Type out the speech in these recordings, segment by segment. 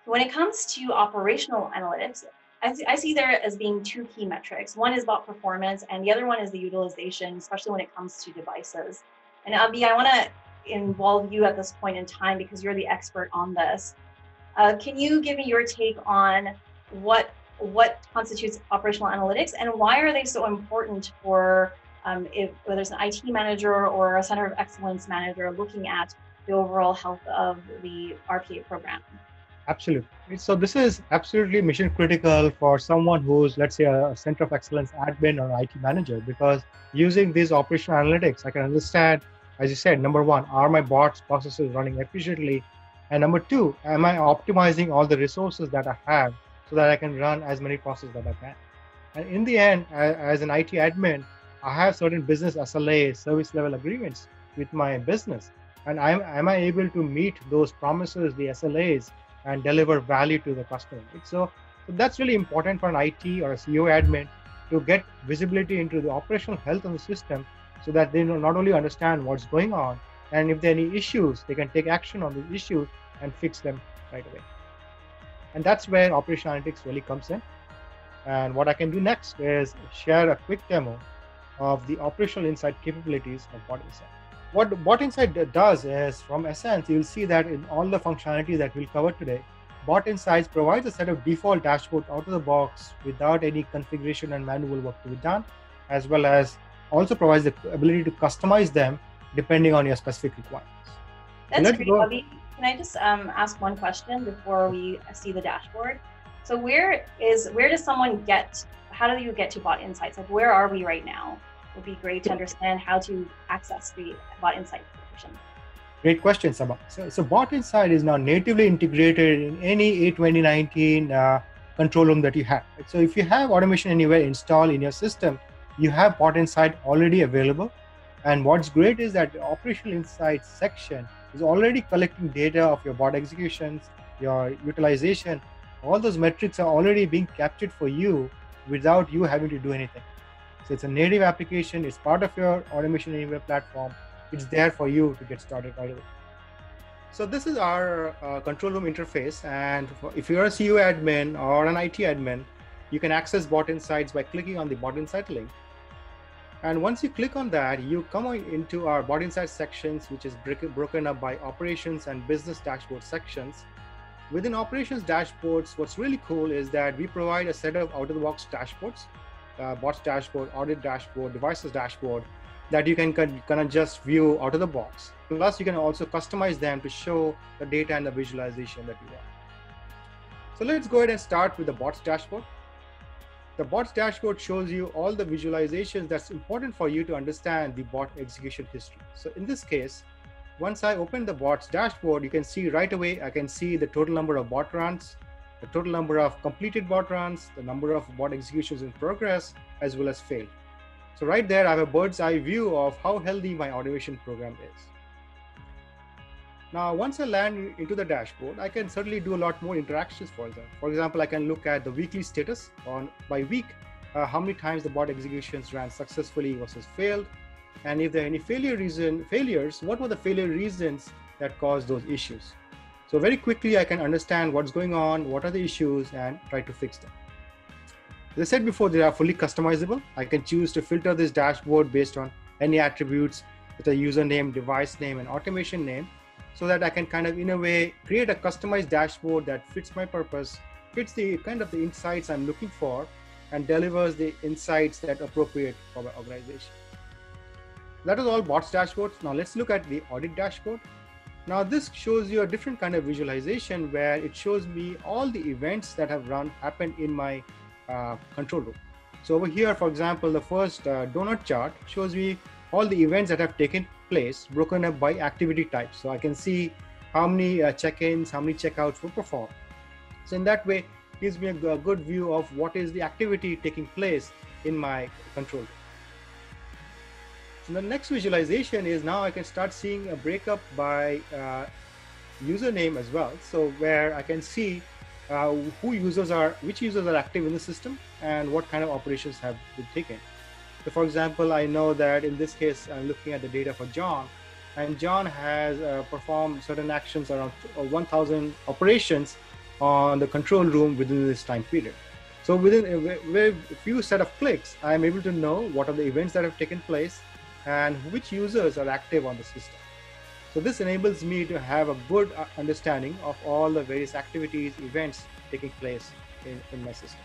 When it comes to operational analytics, I see there as being two key metrics. One is about performance, and the other one is the utilization, especially when it comes to devices. And Abhi, I want to involve you at this point in time because you're the expert on this. Can you give me your take on what constitutes operational analytics and why are they so important for whether it's an IT manager or a center of excellence manager looking at the overall health of the RPA program? Absolutely. So this is absolutely mission critical for someone who's, let's say, a center of excellence admin or IT manager, because using these operational analytics, I can understand, as you said, number one, are my bots processes running efficiently? And number two, am I optimizing all the resources that I have so that I can run as many processes that I can? And in the end, as an IT admin, I have certain business SLA, service level agreements with my business. And am I able to meet those promises, the SLAs, and deliver value to the customer? So that's really important for an IT or a CEO admin to get visibility into the operational health of the system so that they not only understand what's going on, and if there are any issues, they can take action on the issues and fix them right away. And that's where operational analytics really comes in. And what I can do next is share a quick demo of the operational insight capabilities of Bot Insight. What Bot Insight does is, from Essence, you'll see that in all the functionality that we'll cover today, Bot Insights provides a set of default dashboards out of the box without any configuration and manual work to be done, as well as also provides the ability to customize them depending on your specific requirements. So That's let's great, go. Bobby. Can I just ask one question before we see the dashboard? So where does someone get? How do you get to Bot Insights? Like where are we right now? It would be great to understand how to access the Bot Insights solution. Great question, Sabah. So Bot Insight is now natively integrated in any A2019 control room that you have. So if you have Automation Anywhere installed in your system, you have Bot Insight already available. And what's great is that the Operational Insights section is already collecting data of your bot executions, your utilization. All those metrics are already being captured for you without you having to do anything. So it's a native application. It's part of your Automation Anywhere platform. It's there for you to get started right away. So this is our control room interface. And if you're a CEO admin or an IT admin, you can access Bot Insights by clicking on the Bot Insight link. And once you click on that, you come into our Bot Insights sections, which is broken up by operations and business dashboard sections. Within operations dashboards, what's really cool is that we provide a set of out-of-the-box dashboards, bots dashboard, audit dashboard, devices dashboard, that you can kind of just view out of the box. Plus, you can also customize them to show the data and the visualization that you want. So let's go ahead and start with the bots dashboard. The bots dashboard shows you all the visualizations that's important for you to understand the bot execution history. So in this case, once I open the bots dashboard, you can see right away, I can see the total number of bot runs, the total number of completed bot runs, the number of bot executions in progress, as well as failed. So right there, I have a bird's eye view of how healthy my automation program is. Now, once I land into the dashboard, I can certainly do a lot more interactions for them. For example, I can look at the weekly status on by week, how many times the bot executions ran successfully versus failed. And if there are any failures, what were the failure reasons that caused those issues? So very quickly, I can understand what's going on, what are the issues, and try to fix them. As I said before, they are fully customizable. I can choose to filter this dashboard based on any attributes with a username, device name, and automation name, so that I can kind of, in a way, create a customized dashboard that fits my purpose, fits the kind of the insights I'm looking for, and delivers the insights that are appropriate for my organization. That is all bots dashboards. Now let's look at the audit dashboard. Now this shows you a different kind of visualization where it shows me all the events that have happened in my control room. So over here, for example, the first donut chart shows me all the events that have taken place, broken up by activity types. So I can see how many check-ins, how many checkouts were performed. So in that way, it gives me a good view of what is the activity taking place in my control room. So the next visualization is now I can start seeing a breakup by username as well. So where I can see which users are active in the system and what kind of operations have been taken. So for example, I know that in this case, I'm looking at the data for John, and John has performed certain actions around 1,000 operations on the control room within this time period. So within a few set of clicks, I am able to know what are the events that have taken place and which users are active on the system. So this enables me to have a good understanding of all the various activities, events taking place in my system.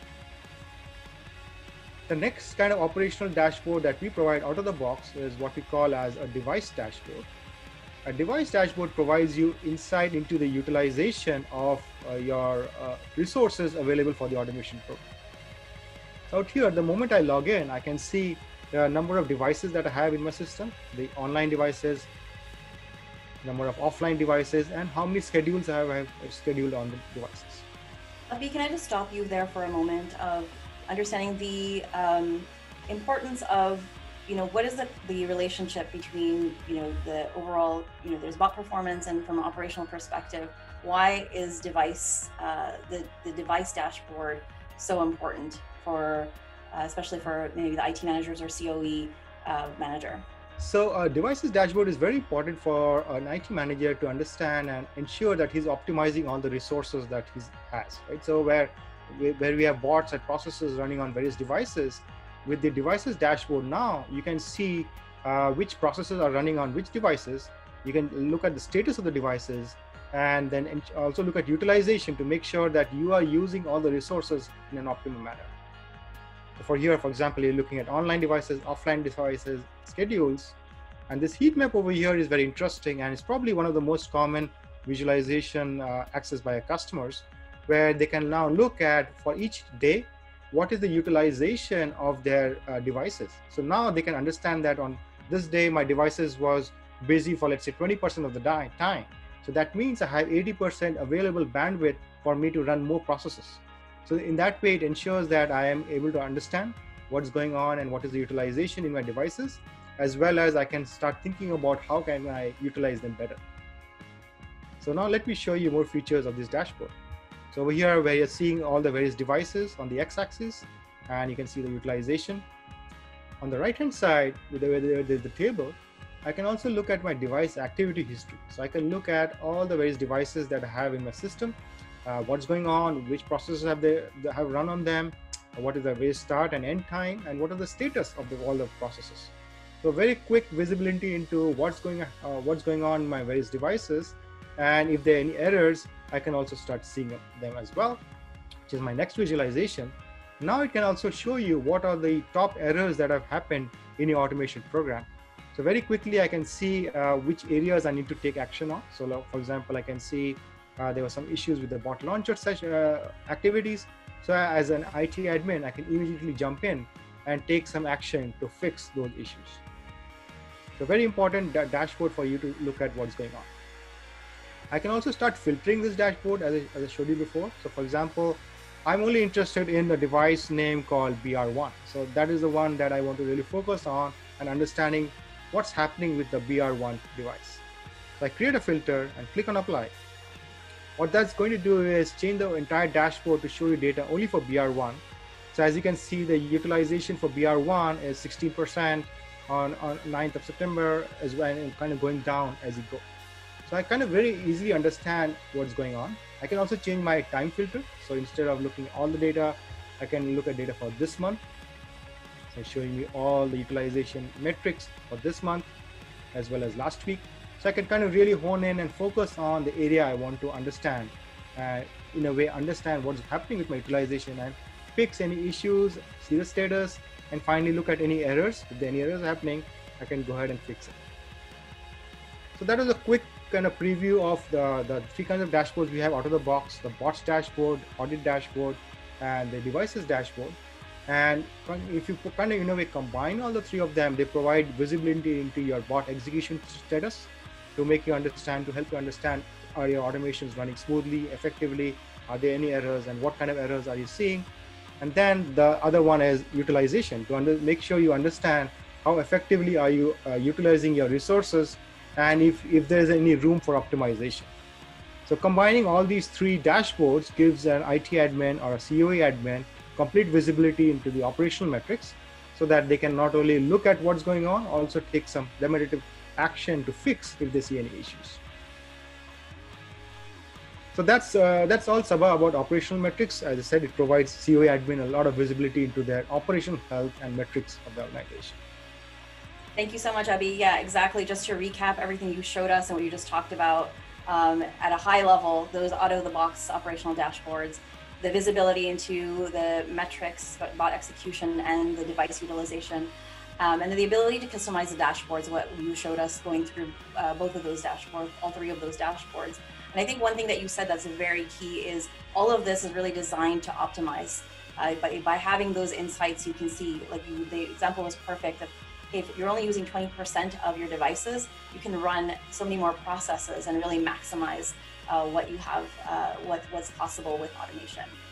The next kind of operational dashboard that we provide out of the box is what we call as a device dashboard. A device dashboard provides you insight into the utilization of your resources available for the automation program. So out here, the moment I log in, I can see the number of devices that I have in my system, the online devices, number of offline devices, and how many schedules I have scheduled on the devices. Abhi, can I just stop you there for a moment of understanding the importance of, what is the relationship between, the overall, there's bot performance, and from an operational perspective, why is device, the device dashboard so important for, especially for maybe the IT managers or COE manager? So devices dashboard is very important for an IT manager to understand and ensure that he's optimizing all the resources that he has, right? So where we have bots and processes running on various devices, with the devices dashboard now, you can see which processes are running on which devices. You can look at the status of the devices, and then also look at utilization to make sure that you are using all the resources in an optimal manner. For here, for example, you're looking at online devices, offline devices, schedules, and this heat map over here is very interesting, and it's probably one of the most common visualization accessed by our customers, where they can now look at, for each day, what is the utilization of their devices. So now they can understand that on this day, my devices was busy for, let's say, 20% of the time. So that means I have 80% available bandwidth for me to run more processes. So in that way, it ensures that I am able to understand what's going on and what is the utilization in my devices, as well as I can start thinking about how can I utilize them better. So now let me show you more features of this dashboard. So over here, where you're seeing all the various devices on the x-axis, and you can see the utilization. On the right-hand side, where there's the table, I can also look at my device activity history. So I can look at all the various devices that I have in my system, what's going on, which processes have run on them, what is the various start and end time, and what are the status of all the processes. So very quick visibility into what's going on in my various devices, and if there are any errors, I can also start seeing them as well, which is my next visualization. Now it can also show you what are the top errors that have happened in your automation program. So very quickly, I can see which areas I need to take action on. So for example, I can see there were some issues with the bot launcher activities. So as an IT admin, I can immediately jump in and take some action to fix those issues. So very important dashboard for you to look at what's going on. I can also start filtering this dashboard as I showed you before. So for example, I'm only interested in the device name called BR1. So that is the one that I want to really focus on and understanding what's happening with the BR1 device. So I create a filter and click on apply. What that's going to do is change the entire dashboard to show you data only for BR1. So as you can see, the utilization for BR1 is 16% on 9th of September as well, and kind of going down as you go. So I kind of very easily understand what's going on. I can also change my time filter. So instead of looking at all the data, I can look at data for this month. So showing me all the utilization metrics for this month, as well as last week. So I can kind of really hone in and focus on the area I want to understand, in a way, understand what's happening with my utilization and fix any issues, see the status, and finally look at any errors. If there are any errors happening, I can go ahead and fix it. So that was a quick kind of preview of the three kinds of dashboards we have out of the box: the bots dashboard, audit dashboard, and the devices dashboard. And if you kind of, in a way, combine all the three of them, they provide visibility into your bot execution status to make you understand, to help you understand, are your automations running smoothly, effectively? Are there any errors, and what kind of errors are you seeing? And then the other one is utilization, to make sure you understand how effectively are you utilizing your resources, and if there's any room for optimization. So combining all these three dashboards gives an IT admin or a COE admin complete visibility into the operational metrics, so that they can not only look at what's going on, also take some remediative action to fix if they see any issues. So that's all Sabha about operational metrics. As I said, it provides COE admin a lot of visibility into their operational health and metrics of the organization. Thank you so much, Abhi. Yeah, exactly. Just to recap everything you showed us and what you just talked about at a high level, those out-of-the-box operational dashboards, the visibility into the metrics, bot execution, and the device utilization, and then the ability to customize the dashboards, what you showed us going through both of those dashboards, all three of those dashboards. And I think one thing that you said that's very key is all of this is really designed to optimize. By having those insights, you can see, like the example was perfect. If you're only using 20% of your devices, you can run so many more processes and really maximize what you have, what's possible with automation.